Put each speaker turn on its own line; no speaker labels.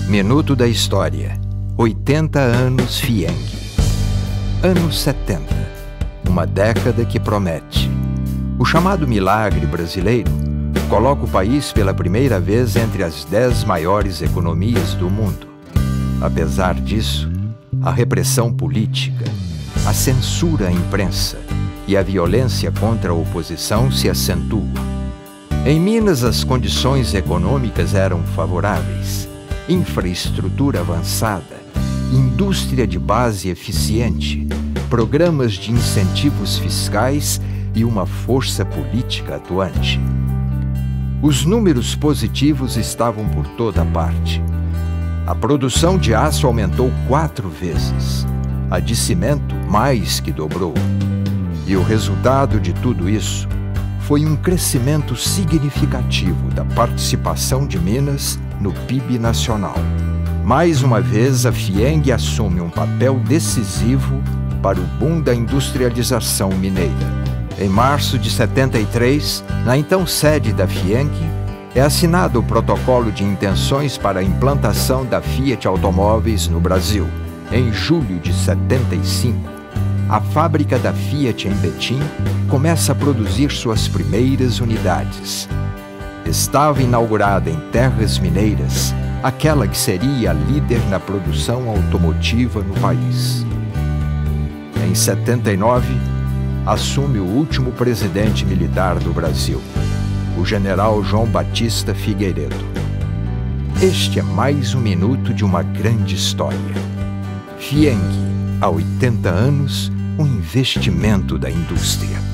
Minuto da História. 80 anos FIENG. Anos 70. Uma década que promete. O chamado milagre brasileiro coloca o país pela primeira vez entre as 10 maiores economias do mundo. Apesar disso, a repressão política, a censura à imprensa e a violência contra a oposição se acentuam. Em Minas, as condições econômicas eram favoráveis. Infraestrutura avançada, indústria de base eficiente, programas de incentivos fiscais e uma força política atuante. Os números positivos estavam por toda parte. A produção de aço aumentou 4 vezes, a de cimento mais que dobrou. E o resultado de tudo isso foi um crescimento significativo da participação de Minas no PIB nacional. Mais uma vez, a FIENG assume um papel decisivo para o boom da industrialização mineira. Em março de 73, na então sede da FIENG, é assinado o protocolo de intenções para a implantação da Fiat Automóveis no Brasil. Em julho de 75, a fábrica da Fiat em Betim começa a produzir suas primeiras unidades. Estava inaugurada em terras mineiras aquela que seria a líder na produção automotiva no país. Em 79, assume o último presidente militar do Brasil, o general João Batista Figueiredo. Este é mais um minuto de uma grande história. FIENG, há 80 anos, um investimento da indústria.